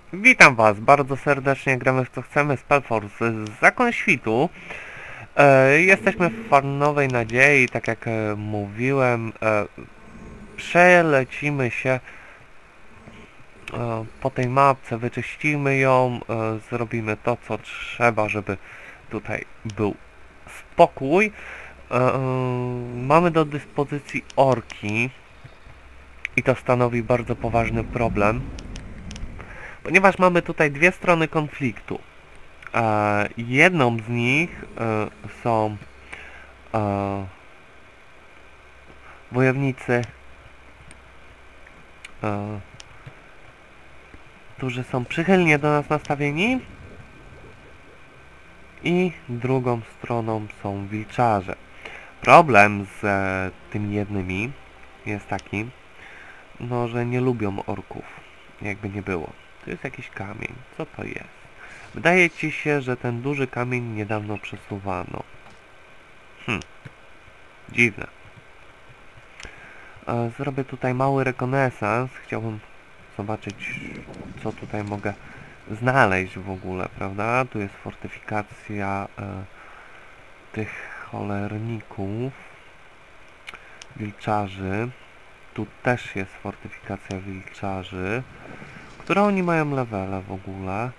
Witam Was bardzo serdecznie, gramy w co chcemy z Spellforce Zakon Świtu. Jesteśmy w Farnowej Nadziei, tak jak mówiłem. Przelecimy się po tej mapce, wyczyścimy ją, zrobimy to co trzeba, żeby tutaj był spokój. Mamy do dyspozycji orki i to stanowi bardzo poważny problem, ponieważ mamy tutaj dwie strony konfliktu. Jedną z nich są wojownicy, którzy są przychylnie do nas nastawieni, i drugą stroną są wilczarze. Problem z tymi jednymi jest taki, no, że nie lubią orków, jakby nie było. To jest jakiś kamień. Co to jest? Wydaje ci się, że ten duży kamień niedawno przesuwano. Dziwne. Zrobię tutaj mały rekonesans. Chciałbym zobaczyć, co tutaj mogę znaleźć w ogóle, prawda? Tu jest fortyfikacja tych cholerników, wilczarzy. Tu też jest fortyfikacja wilczarzy. Które oni mają levele w ogóle?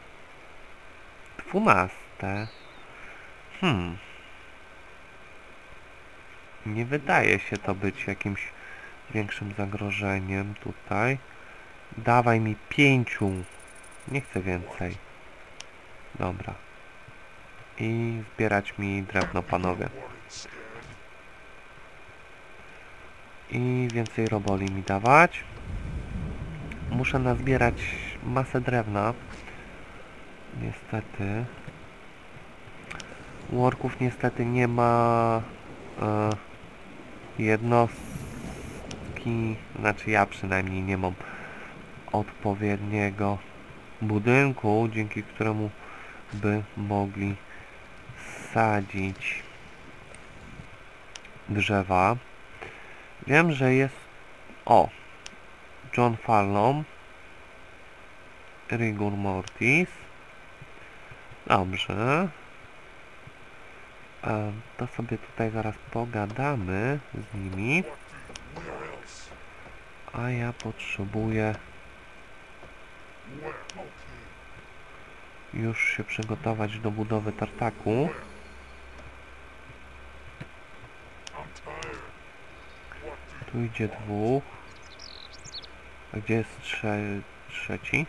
12. Nie wydaje się to być jakimś większym zagrożeniem tutaj. Dawaj mi 5. Nie chcę więcej. Dobra. I zbierać mi drewno, panowie. I więcej roboli mi dawać. Muszę nazbierać masę drewna. Niestety. U orków niestety nie ma jednostki, znaczy ja przynajmniej nie mam odpowiedniego budynku, dzięki któremu by mogli sadzić drzewa. Wiem, że jest... O! John Fallon, Rigor Mortis. Dobrze. To sobie tutaj zaraz pogadamy z nimi. A ja potrzebuję już się przygotować do budowy tartaku. Tu idzie 2. A gdzie jest trzeci?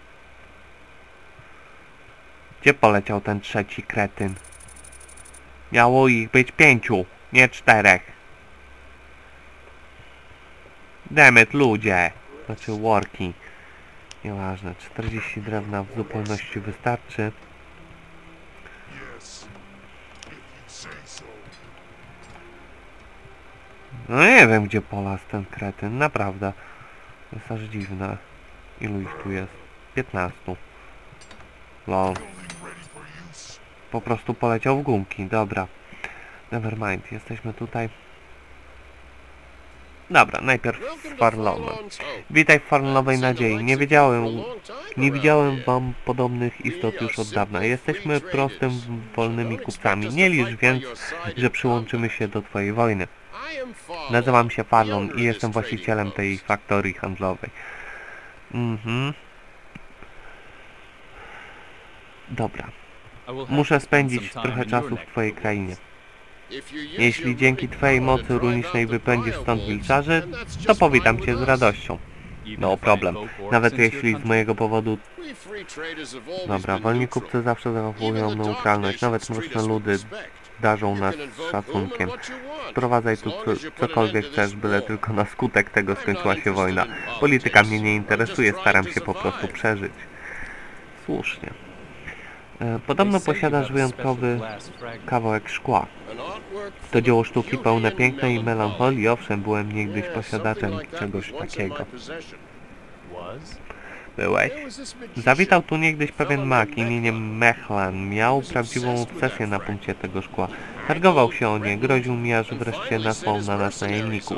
Gdzie poleciał ten trzeci kretyn? Miało ich być 5, nie 4. Demet, ludzie! Znaczy worki. Nieważne, 40 drewna w zupełności wystarczy. No nie wiem, gdzie polas ten kretyn, naprawdę. To jest aż dziwne. Ilu ich tu jest? 15. Lol. Po prostu poleciał w gumki, dobra. Nevermind, jesteśmy tutaj. Dobra, najpierw z Farlonem. Witaj w Farnowej Nadziei. Nie widziałem wam podobnych istot już od dawna. Jesteśmy prostym, wolnymi kupcami. Nie licz więc, że przyłączymy się do twojej wojny. Nazywam się Farlon i jestem właścicielem tej faktorii handlowej. Dobra. Muszę spędzić trochę czasu w twojej krainie. Jeśli dzięki twojej mocy runicznej wypędzisz stąd wilczarzy, to powitam cię z radością. No problem. Nawet jeśli z mojego powodu... Dobra, wolni kupcy zawsze zachowują neutralność. Nawet mroczne ludy darzą nas szacunkiem. Sprowadzaj tu cokolwiek chcesz, byle tylko na skutek tego skończyła się wojna. Polityka mnie nie interesuje, staram się po prostu przeżyć. Słusznie. Podobno posiadasz wyjątkowy kawałek szkła. To dzieło sztuki pełne pięknej melancholii. Owszem, byłem niegdyś posiadaczem czegoś takiego. Byłeś? Zawitał tu niegdyś pewien mag imieniem Mechlan. Miał prawdziwą obsesję na punkcie tego szkła. Targował się o nie, groził mi, aż wreszcie nasłał na nas najemników.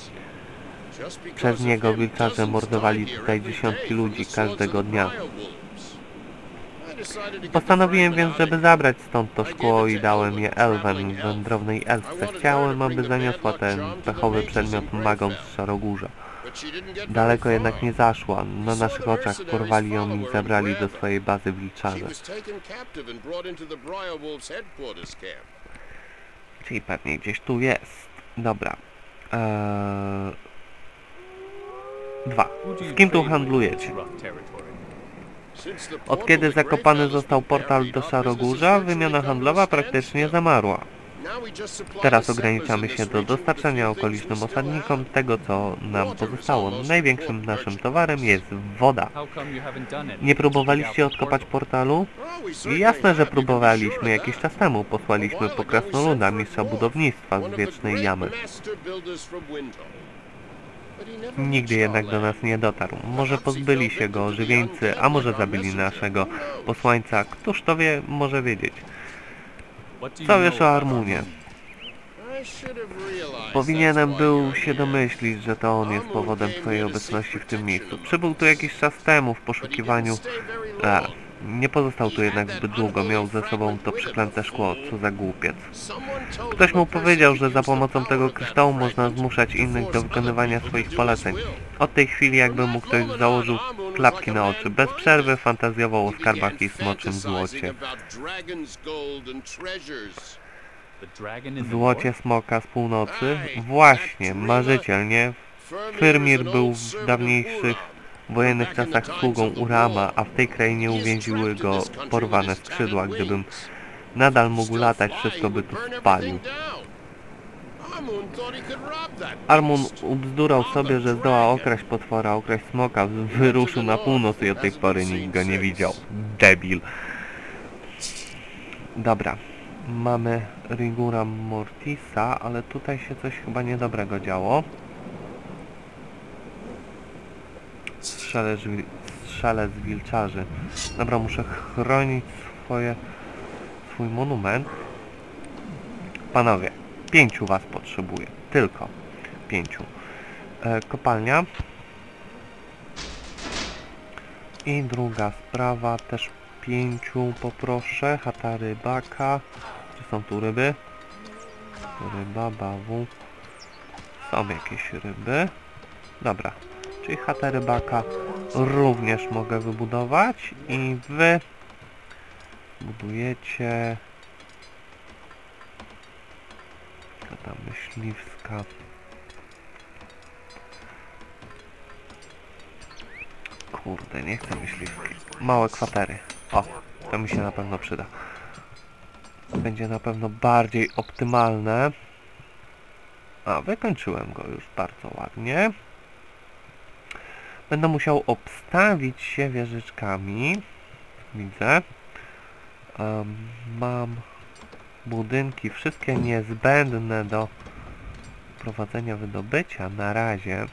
Przez niego wilczarze mordowali tutaj dziesiątki ludzi każdego dnia. Postanowiłem więc, żeby zabrać stąd to szkło i dałem je Elwen, wędrownej elfce. Chciałem, aby zaniosła ten pechowy przedmiot magom z Szarogórza. Daleko jednak nie zaszła. Na naszych oczach porwali ją i zabrali do swojej bazy wilczarze. Czyli pewnie gdzieś tu jest. Dobra. 2. Z kim tu handlujecie? Od kiedy zakopany został portal do Szarogórza, wymiana handlowa praktycznie zamarła. Teraz ograniczamy się do dostarczania okolicznym osadnikom tego, co nam pozostało. Największym naszym towarem jest woda. Nie próbowaliście odkopać portalu? Jasne, że próbowaliśmy jakiś czas temu. Posłaliśmy po krasnoluda, mistrza budownictwa z Wiecznej Jamy. Nigdy jednak do nas nie dotarł. Może pozbyli się go ożywieńcy, a może zabili naszego posłańca. Któż to wie, może wiedzieć. Co wiesz o Armunie? Powinienem był się domyślić, że to on jest powodem twojej obecności w tym miejscu. Przybył tu jakiś czas temu w poszukiwaniu... nie pozostał tu jednak zbyt długo. Miał ze sobą to przeklęte szkło. Co za głupiec. Ktoś mu powiedział, że za pomocą tego kryształu można zmuszać innych do wykonywania swoich poleceń. Od tej chwili jakby mu ktoś założył klapki na oczy. Bez przerwy fantazjował o skarbach i smoczym złocie. Złocie smoka z północy? Właśnie, marzyciel, nie? Fyrmir był w dawniejszych wojennych czasach sługą Urama, a w tej krainie uwięziły go porwane skrzydła. Gdybym nadal mógł latać, wszystko by tu spalił. Armun ubzdurał sobie, że zdoła okraść potwora, okraść smoka, wyruszył na północ i od tej pory nikt go nie widział. Debil. Dobra. Mamy Rigura Mortisa, ale tutaj się coś chyba niedobrego działo. Strzelec wilczarzy. Dobra, muszę chronić swój monument. Panowie, 5 was potrzebuję. Tylko 5. Kopalnia. I druga sprawa, też 5 poproszę. Chata rybaka. Czy są tu ryby? Ryba, bawu. Są jakieś ryby. Dobra. Czyli chatę rybaka również mogę wybudować. I wy budujecie... Chata myśliwska. Kurde, nie chcę myśliwskiej. Małe kwatery. O, to mi się na pewno przyda. Będzie na pewno bardziej optymalne. A, wykończyłem go już bardzo ładnie. Będę musiał obstawić się wieżyczkami. Widzę. Mam budynki, wszystkie niezbędne do prowadzenia wydobycia na razie.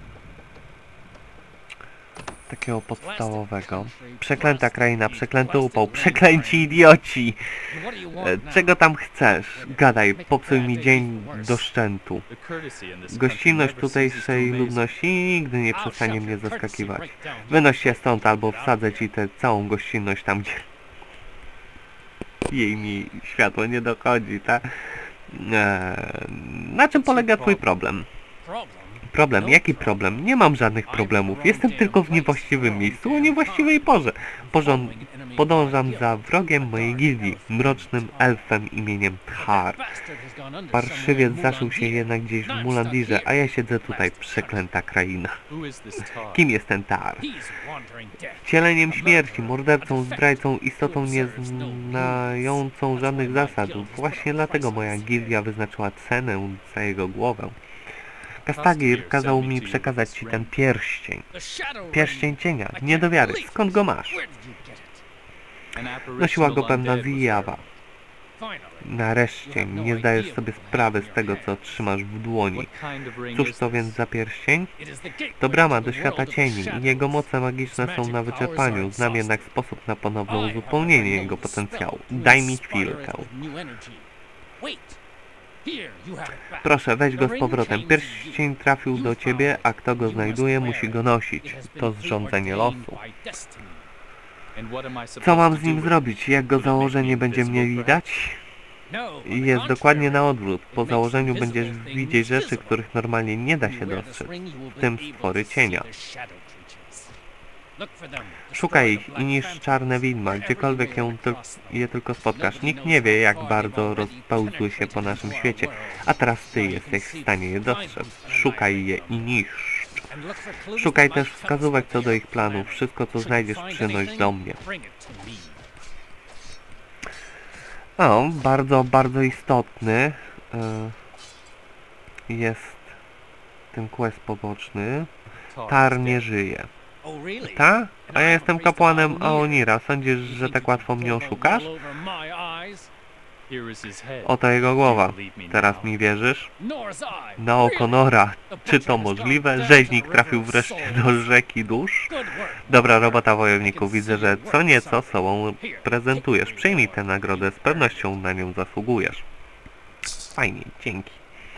Takiego podstawowego. Przeklęta kraina, przeklęty upał, przeklęci idioci! Czego tam chcesz? Gadaj, popsuj mi dzień do szczętu. Gościnność tutejszej ludności nigdy nie przestanie mnie zaskakiwać. Wynoś się stąd, albo wsadzę ci tę całą gościnność tam, gdzie jej mi światło nie dochodzi, tak? Na czym polega twój problem? Problem? Jaki problem? Nie mam żadnych problemów. Jestem tylko w niewłaściwym miejscu o niewłaściwej porze. Podążam za wrogiem mojej gildii, mrocznym elfem imieniem Tar. Parszywiec zaszył się jednak gdzieś w Mulandirze, a ja siedzę tutaj, przeklęta kraina. Kim jest ten Tar? Cieleniem śmierci, mordercą, zdrajcą, istotą nieznającą żadnych zasad. Właśnie dlatego moja gildia wyznaczyła cenę za jego głowę. Kastagir kazał mi przekazać ci ten pierścień. Pierścień cienia. Nie do wiary. Skąd go masz? Nosiła go pewna Zijawa. Nareszcie nie zdajesz sobie sprawy z tego, co trzymasz w dłoni. Cóż to więc za pierścień? To brama do świata cieni. Jego moce magiczne są na wyczerpaniu. Znam jednak sposób na ponowne uzupełnienie jego potencjału. Daj mi chwilkę. Proszę, weź go z powrotem. Pierścień trafił do ciebie, a kto go znajduje, musi go nosić. To zrządzenie losu. Co mam z nim zrobić? Jak go założę, nie będzie mnie widać? Jest dokładnie na odwrót. Po założeniu będziesz widzieć rzeczy, których normalnie nie da się dostrzec, w tym stwory cienia. Szukaj ich i niszcz czarne widma, gdziekolwiek je tylko spotkasz. Nikt nie wie, jak bardzo rozpełzły się po naszym świecie, a teraz ty jesteś w stanie je dostrzec. Szukaj je i niszcz. Szukaj też wskazówek co do ich planów. Wszystko, co znajdziesz, przynoś do mnie. O, bardzo istotny jest ten quest poboczny. Tar nie żyje. Ta? A ja jestem kapłanem Aonira. Sądzisz, że tak łatwo mnie oszukasz? Oto jego głowa. Teraz mi wierzysz? Na oko Nora. Czy to możliwe? Rzeźnik trafił wreszcie do rzeki dusz? Dobra robota, wojowniku. Widzę, że co nieco sobą prezentujesz. Przyjmij tę nagrodę. Z pewnością na nią zasługujesz. Fajnie, dzięki.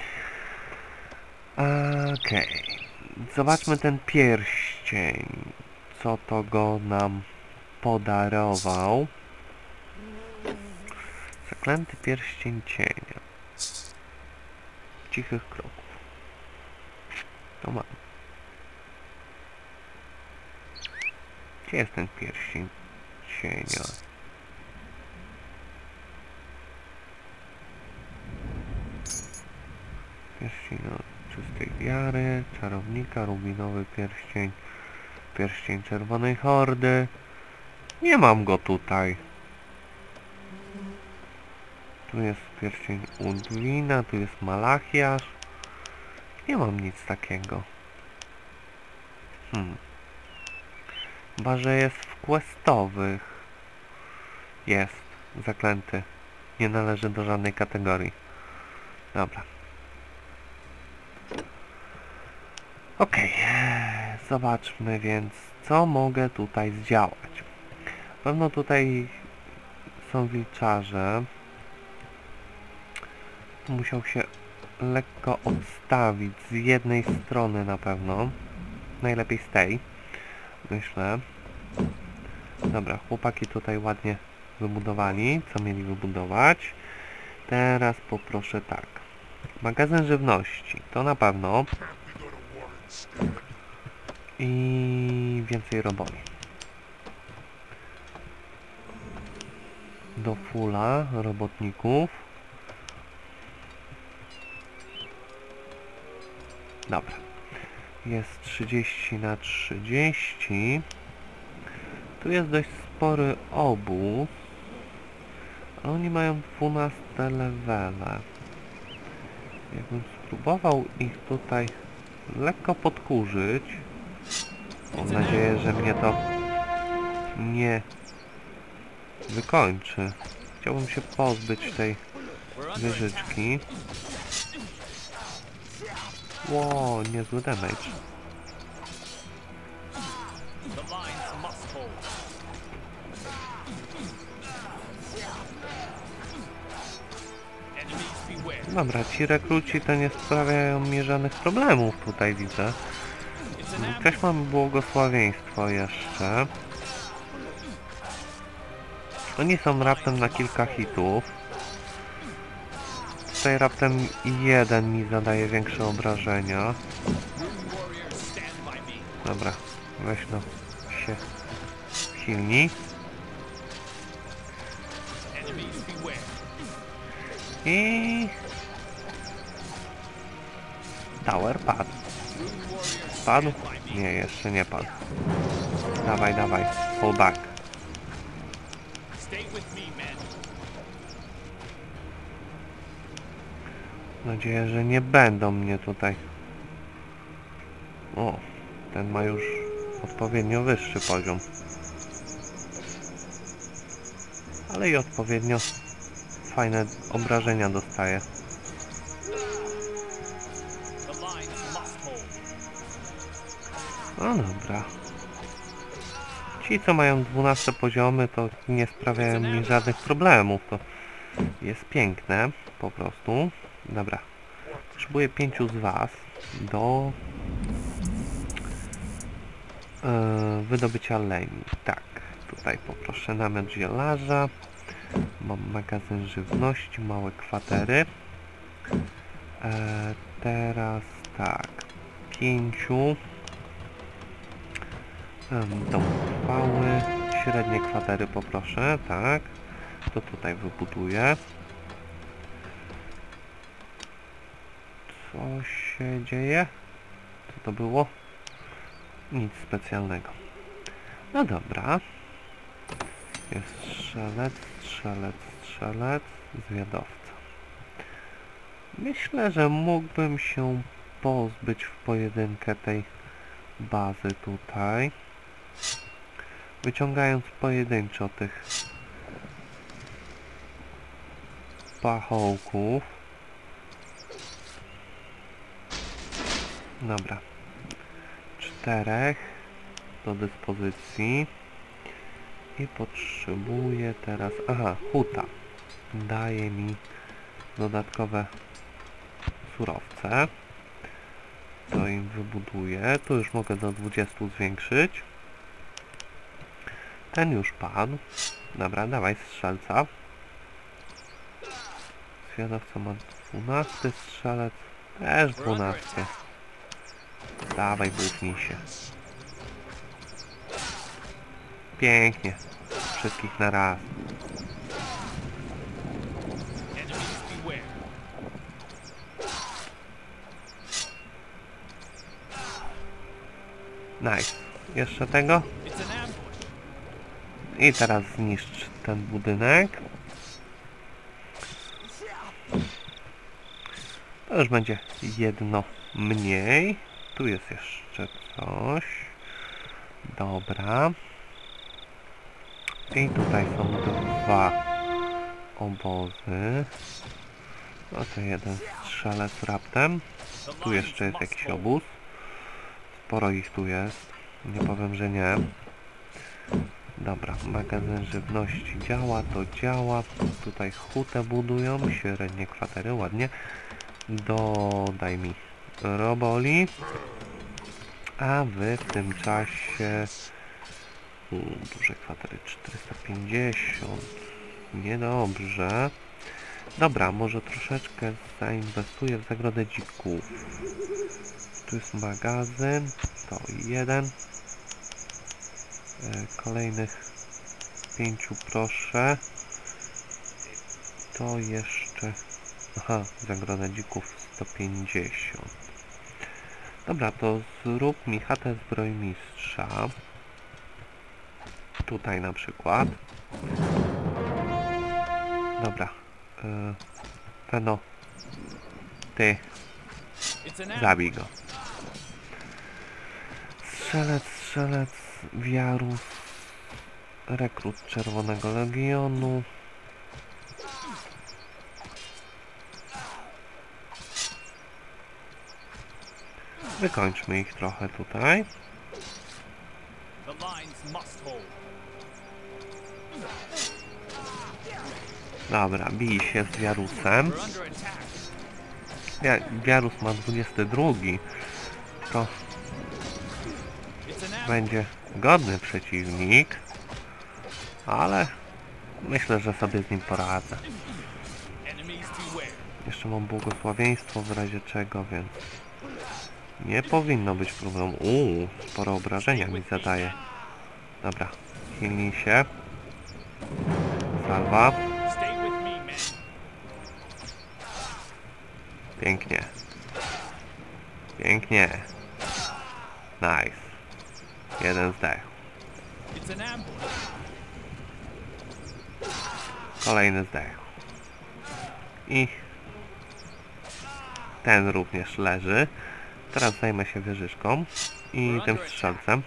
Okej. Zobaczmy ten pierścień. Co to go nam podarował? Zaklęty pierścień cienia. Cichych kroków. To mam. Gdzie jest ten pierścień cienia? Pierścień czystej wiary, czarownika, rubinowy pierścień, pierścień czerwonej hordy. Nie mam go tutaj. Tu jest pierścień Udwina, tu jest Malachiasz. Nie mam nic takiego. Chyba, że jest w questowych. Jest. Zaklęty. Nie należy do żadnej kategorii. Dobra. Okej. Zobaczmy więc, co mogę tutaj zdziałać. Pewno tutaj są wilczarze. Musiał się lekko obstawić z jednej strony na pewno. Najlepiej z tej, myślę. Dobra, chłopaki tutaj ładnie wybudowali, co mieli wybudować. Teraz poproszę tak. Magazyn żywności, to na pewno. I więcej roboli. Do fulla robotników. Dobra. Jest 30 na 30. Tu jest dość spory obóz. A oni mają 12 levele. Jakbym spróbował ich tutaj lekko podkurzyć. Mam nadzieję, że mnie to nie wykończy. Chciałbym się pozbyć tej wieżyczki. Ło, niezły damage. Dobra, ci rekruci to nie sprawiają mi żadnych problemów tutaj, widzę. Też mamy błogosławieństwo jeszcze. Oni są raptem na kilka hitów. Tutaj raptem jeden mi zadaje większe obrażenia. Dobra, weź no się silni. I... Tower padł. Padł? Nie, jeszcze nie padł. Dawaj, dawaj. Fall back. Mam nadzieję, że nie będą mnie tutaj. O, ten ma już odpowiednio wyższy poziom. Ale i odpowiednio fajne obrażenia dostaje. No dobra. Ci, co mają 12 poziomy, to nie sprawiają mi żadnych problemów. To jest piękne, po prostu. Dobra. Potrzebuję 5 z was do wydobycia leni. Tak. Tutaj poproszę namiot zielarza. Mam magazyn żywności, małe kwatery. Teraz tak. 5. Dom chwały. Średnie kwatery poproszę, tak. To tutaj wybuduję. Co się dzieje? Co to było? Nic specjalnego. No dobra. Jest strzelec, strzelec, strzelec, zwiadowca. Myślę, że mógłbym się pozbyć w pojedynkę tej bazy tutaj. Wyciągając pojedynczo tych pachołków. Dobra. 4 do dyspozycji. I potrzebuję teraz... Aha, huta. Daje mi dodatkowe surowce. To im wybuduję. Tu już mogę do 20 zwiększyć. Ten już padł. Dobra, dawaj strzelca. Zwiadowca ma 12, strzelec też 12. Dawaj, butnij się. Pięknie. Wszystkich na raz. Nice. Jeszcze tego. I teraz zniszcz ten budynek. To już będzie jedno mniej. Tu jest jeszcze coś. Dobra. I tutaj są 2 obozy. No to jeden strzelec raptem. Tu jeszcze jest jakiś obóz. Sporo ich tu jest. Nie powiem, że nie. Dobra, magazyn żywności działa, to działa. Tutaj hutę budują, średnie kwatery, ładnie. Dodaj mi roboli. A wy w tym czasie... duże kwatery, 450. Niedobrze. Dobra, może troszeczkę zainwestuję w zagrodę dzików. Tu jest magazyn. To 1. Kolejnych 5 proszę. To jeszcze... Aha, zagroda dzików 150. Dobra, to zrób mi chatę zbrojmistrza. Tutaj na przykład. Dobra. Feno. Ty. Zabij go. Strzelec, strzelec, wiarus. Rekrut Czerwonego Legionu. Wykończmy ich trochę tutaj. Dobra, bij się z wiarusem. Wiarus ma 22. To będzie godny przeciwnik. Ale myślę, że sobie z nim poradzę. Jeszcze mam błogosławieństwo w razie czego, więc nie powinno być problemu. Sporo obrażenia mi zadaje. Dobra, chilnij się. Salwa. Pięknie. Pięknie. Nice. Jeden zdech. Kolejny zdech. I ten również leży. Teraz zajmę się wieżyczką i tym strzelcem.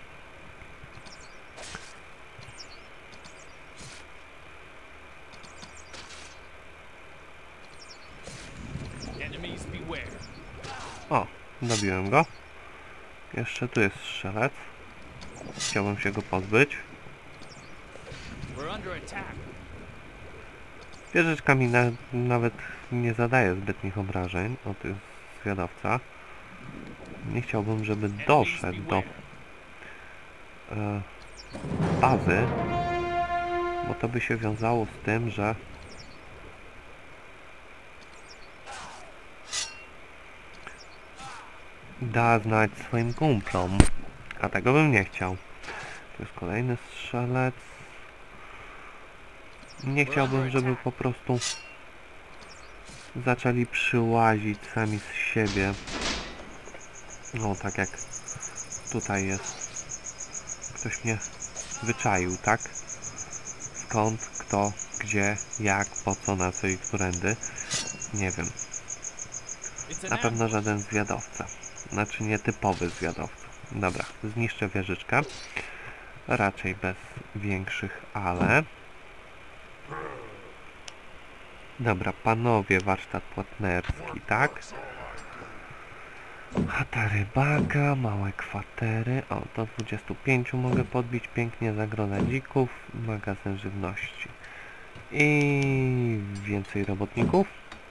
O, dobiłem go. Jeszcze tu jest strzelec. Chciałbym się go pozbyć. Wieżyczka mi nawet nie zadaje zbytnich obrażeń. O, to jest zwiadowca. Nie chciałbym, żeby doszedł do bazy. bo to by się wiązało z tym, że da znać swoim kumplom, a tego bym nie chciał. To jest kolejny strzelec. Nie chciałbym, żeby po prostu zaczęli przyłazić sami z siebie. No, tak jak tutaj jest. Ktoś mnie wyczaił, tak? Skąd, kto, gdzie, jak, po co, na co i którędy. Nie wiem. Na pewno żaden zwiadowca. Znaczy nietypowy zwiadowca. Dobra, zniszczę wieżyczkę. Raczej bez większych ale. Dobra, panowie, warsztat płatnerski, tak? Chata rybaka, małe kwatery. O, do 25 mogę podbić pięknie, zagroda dzików, magazyn żywności. I więcej robotników.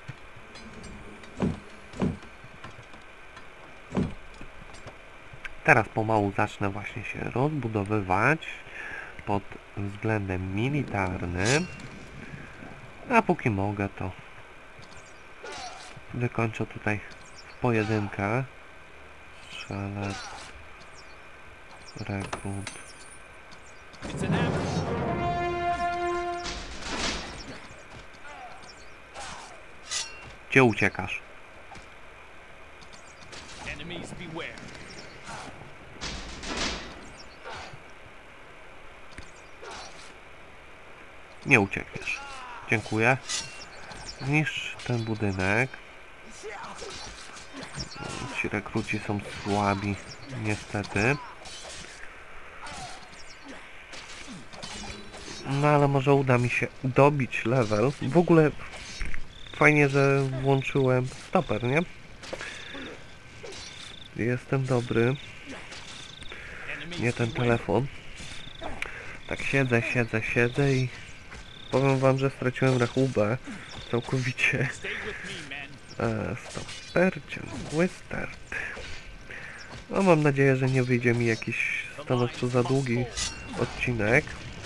Teraz pomału zacznę właśnie się rozbudowywać pod względem militarnym. A póki mogę, to wykończę tutaj w pojedynkę. Strzelec, rekrut. Gdzie uciekasz? Nie uciekniesz. Dziękuję. Zniszcz ten budynek. Ci rekruci są słabi, niestety. No ale może uda mi się dobić level. W ogóle fajnie, że włączyłem stoper, nie? Jestem dobry. Nie ten telefon. Tak siedzę i powiem wam, że straciłem rachubę całkowicie. Stoper, ciągły start. No mam nadzieję, że nie wyjdzie mi jakiś stanowczo za długi odcinek.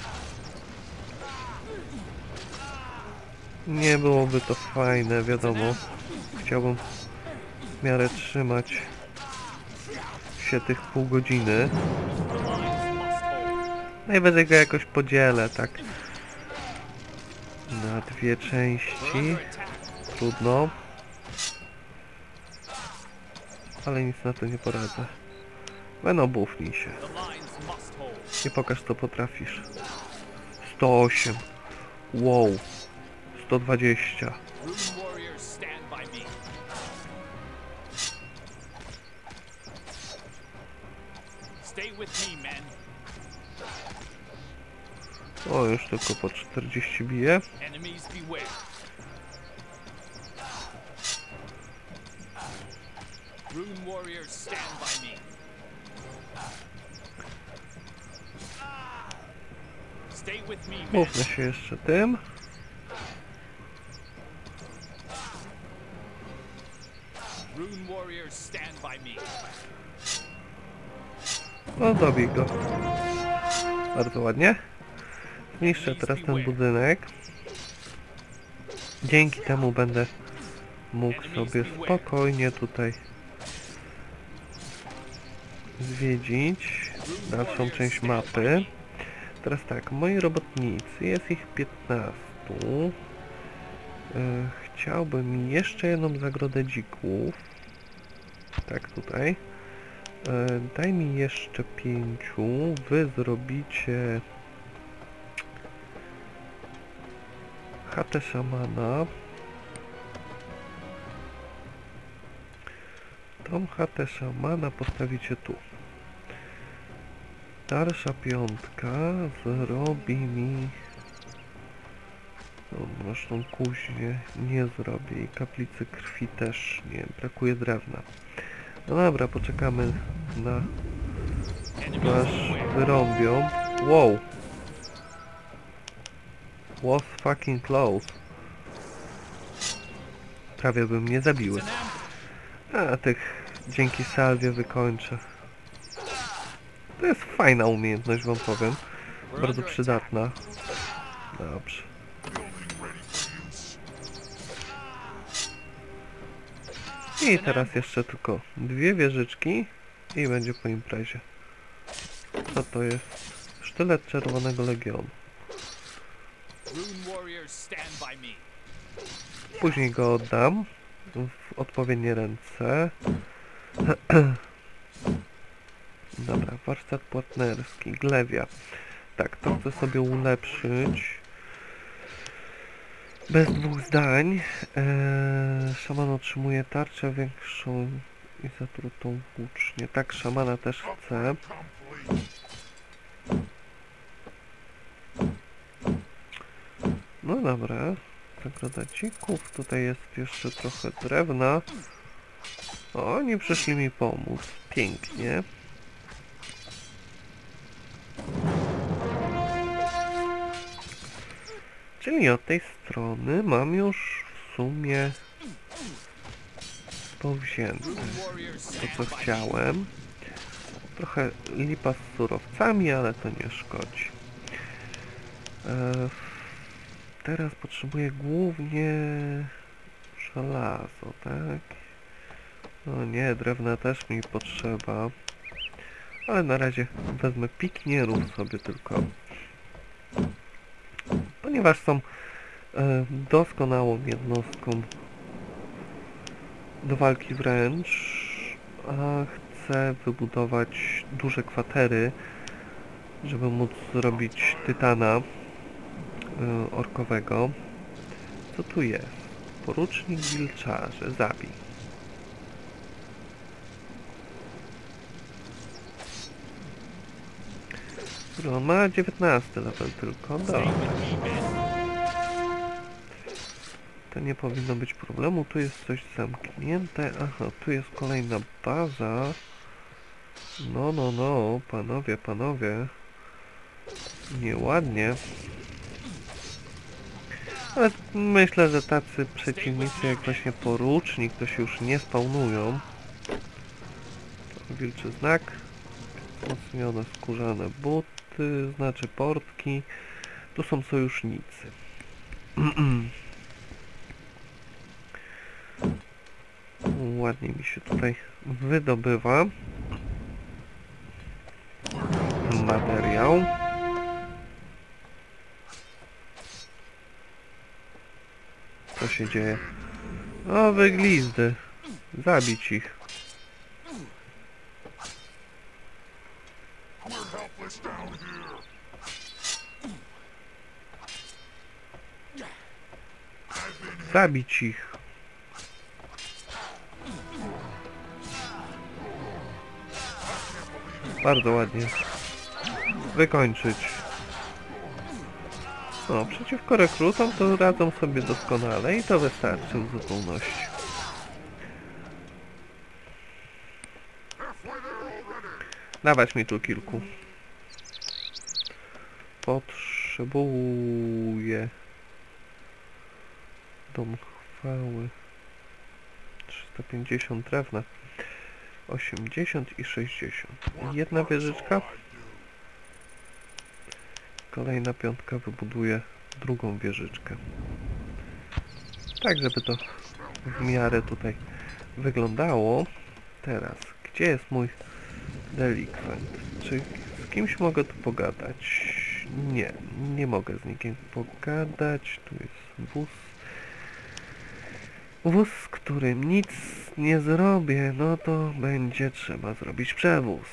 Nie byłoby to fajne, wiadomo. Chciałbym w miarę trzymać się tych pół godziny. Najwyżej go jakoś podzielę, tak? Na dwie części. Trudno. Ale nic na to nie poradzę. No bufnij się. I pokaż, co potrafisz. 108. Wow. 120. O, już tylko po 40 bije. Mówmy się jeszcze tym. No dobij go. Bardzo ładnie. Zniszczę teraz ten budynek. Dzięki temu będę mógł sobie spokojnie tutaj zwiedzić dalszą część mapy. Teraz tak, moi robotnicy, jest ich 15. Chciałbym jeszcze jedną zagrodę dzików. Tak, tutaj. Daj mi jeszcze 5. Wy zrobicie chatę szamana. Tą chatę szamana postawicie tu. Dalsza piątka zrobi mi... No, zresztą kuźnię nie zrobię i kaplicy krwi też nie. Brakuje drewna. No dobra, poczekamy na... aż wyrąbią. Wow! Was fucking close. Prawie by mnie zabiły. A tych dzięki salwie wykończę. To jest fajna umiejętność, wam powiem. Bardzo przydatna. Dobrze. I teraz jeszcze tylko 2 wieżyczki i będzie po imprezie. Co to jest? Sztylet Czerwonego Legionu. Później go oddam w odpowiednie ręce. Dobra, warsztat partnerski, glewia. Tak, to chcę sobie ulepszyć. Bez 2 zdań. Szaman otrzymuje tarczę większą i zatrutą włócznię. Tak, szamana też chcę. No dobra. Zagroda dzików. Tutaj jest jeszcze trochę drewna. O, oni przyszli mi pomóc. Pięknie. Czyli od tej strony mam już w sumie powzięte to, co chciałem. Trochę lipa z surowcami, ale to nie szkodzi. Teraz potrzebuję głównie żelazo, tak? No nie, drewna też mi potrzeba. Ale na razie wezmę piknierów sobie tylko. Ponieważ są doskonałą jednostką do walki wręcz, a chcę wybudować duże kwatery, żeby móc zrobić tytana orkowego. Co tu jest? Porucznik wilczarzy, zabij. On ma 19 level tylko, dobra. To nie powinno być problemu, tu jest coś zamknięte. Aha, tu jest kolejna baza. No, panowie. Nieładnie. Ale myślę, że tacy przeciwnicy jak właśnie porucznik to się już nie spawnują. Wilczy znak. Wzmocnione skórzane buty, znaczy portki. Tu są sojusznicy. Ładnie mi się tutaj wydobywa materiał. Co się dzieje? O, wyglizdy. Zabić ich. Zabić ich. Bardzo ładnie. Wykończyć. No, przeciwko rekrutom to radzą sobie doskonale i to wystarczy w zupełności. Dawać mi tu kilku. Potrzebuję dom chwały. 350 drewna. 80 i 60. Jedna wieżyczka. Kolejna piątka wybuduje drugą wieżyczkę. Tak, żeby to w miarę tutaj wyglądało. Teraz, gdzie jest mój delikwent? Czy z kimś mogę tu pogadać? Nie, nie mogę z nikim pogadać. Tu jest wóz. Wóz, z którym nic nie zrobię, no to będzie trzeba zrobić przewóz.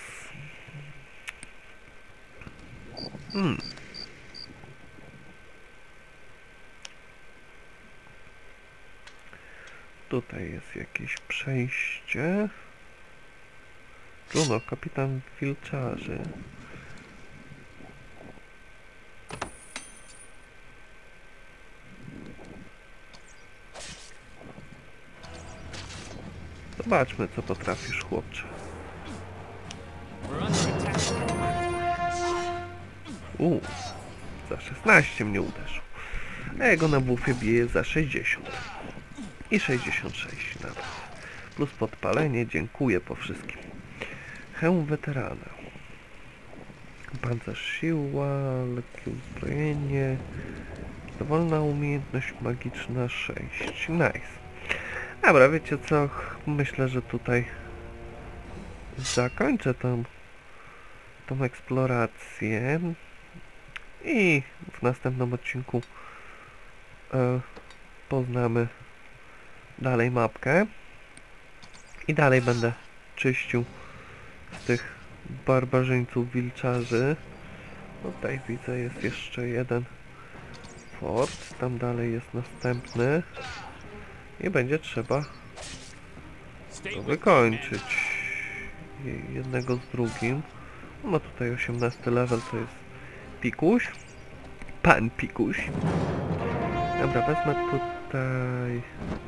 Tutaj jest jakieś przejście. No, kapitan wilczarzy. Zobaczmy, co potrafisz, chłopcze. Za 16 mnie uderzył. A jego na bufie bije za 60. I 66 nawet. Plus podpalenie, dziękuję po wszystkim. Hełm weterana. Pancerz siła, lekkie uzbrojenie. Dowolna umiejętność magiczna 6. Nice. Dobra, wiecie co? Myślę, że tutaj zakończę tą eksplorację i w następnym odcinku poznamy dalej mapkę i dalej będę czyścił z tych barbarzyńców wilczarzy. Tutaj widzę, jest jeszcze jeden fort, tam dalej jest następny i będzie trzeba to wykończyć jednego z drugim. No tutaj 18 level to jest Pikuś, pan Pikuś. Dobra, wezmę tutaj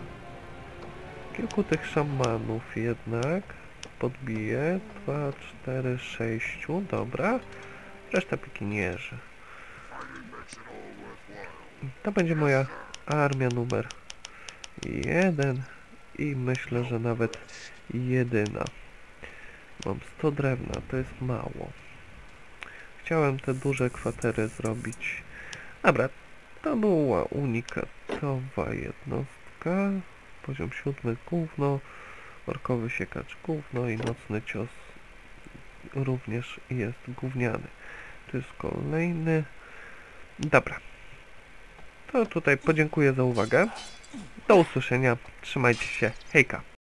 kilku tych szamanów jednak. Podbiję. 2, 4, 6. Dobra. Reszta pikinierzy. To będzie moja armia numer 1 i myślę, że nawet jedyna. Mam 100 drewna, to jest mało. Chciałem te duże kwatery zrobić. Dobra, to była unikatowa jednostka. Poziom 7 gówno, orkowy siekacz gówno i nocny cios również jest gówniany. To jest kolejny. Dobra. To tutaj podziękuję za uwagę. Do usłyszenia. Trzymajcie się. Hejka.